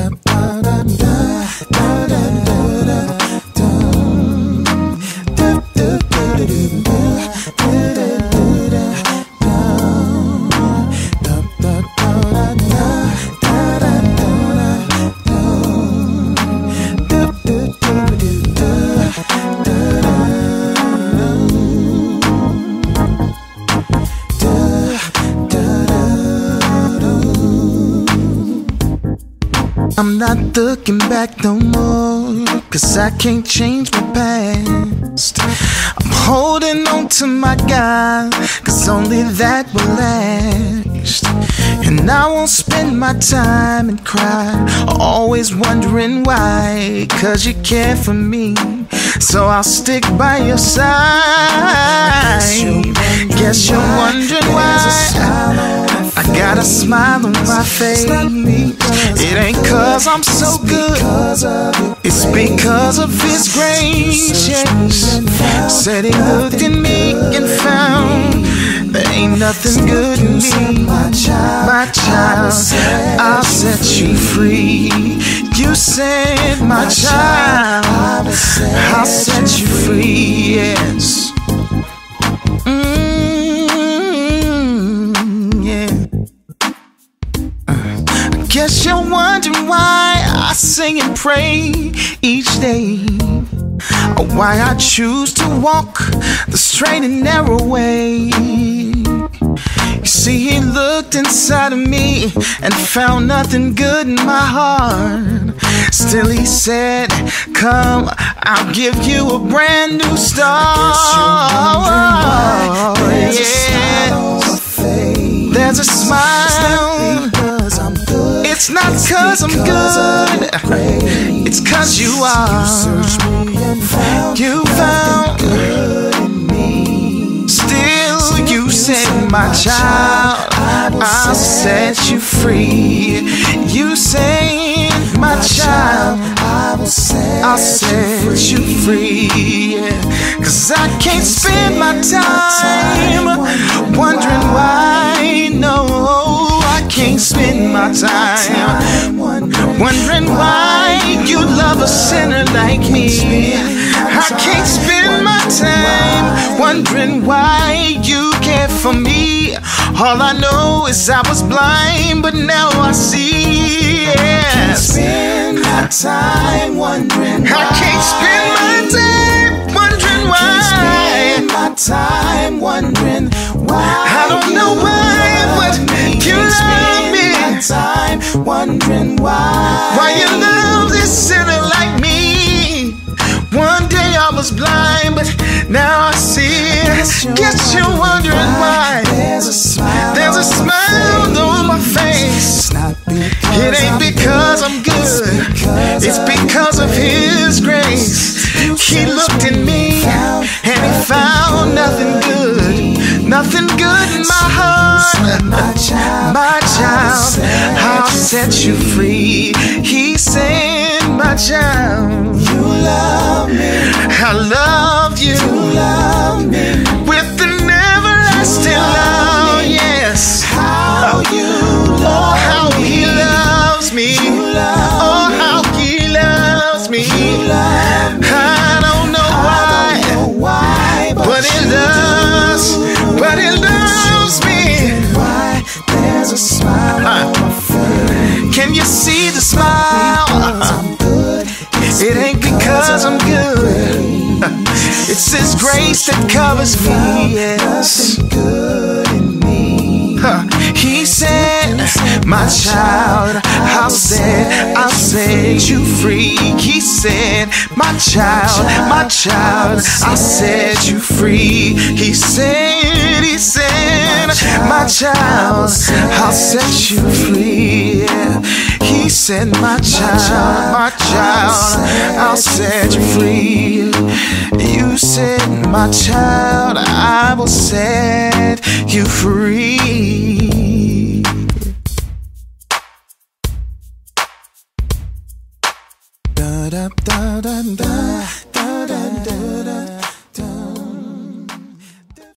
I'm not looking back no more, 'cause I can't change my past. I'm holding on to my God, 'cause only that will last. And I won't spend my time and cry, always wondering why, 'cause you care for me, so I'll stick by your side. Guess you're wondering why I got a smile on my face. It ain't 'cause I'm so good, it's because of His grace. Yes. Said He looked at me and found there ain't nothing good in me. My child, I'll set you free. You said, my child, I'll set you free. Yes. Guess you're wondering why I sing and pray each day, or why I choose to walk the straight and narrow way. You see, He looked inside of me and found nothing good in my heart. Still He said, come, I'll give you a brand new start. There's a smile. It's not 'cause I'm good, it's 'cause you are. You found still you said, my child, I'll set you free. You said, my child, I'll set you free. 'Cause I can't spend my time wondering why. No, I can't spend my time wondering why you love a sinner like me. I can't spend my time wondering why you care for me. All I know is I was blind, but now I see. Yes. I can't spend my time wondering why. I can't spend my time wondering why. I can't spend my time wondering why. I don't know why, but you love me. Time wondering why you love this sinner like me. One day I was blind, but now I see. Guess you're wondering why. There's a smile on my face. It ain't because I'm good, it's because of His grace. He looked at me and He found nothing good, nothing good in my heart. My child, I'll set you free. He said, my child, you love me, I love you, you love me with an everlasting love. Yes, how you love, oh, how He loves me, oh, how He loves me. I don't know why, but He loves, me. Why there's a smile on my face. Can you see the smile? It ain't because I'm good, it's His grace that covers me. Yes. He said, my child, I'll set you free. He said, my child, I'll set you free. He said, my child, I'll set you free. He said, my child, I'll set you free. You said, my child, I will set you free. Da da da da da.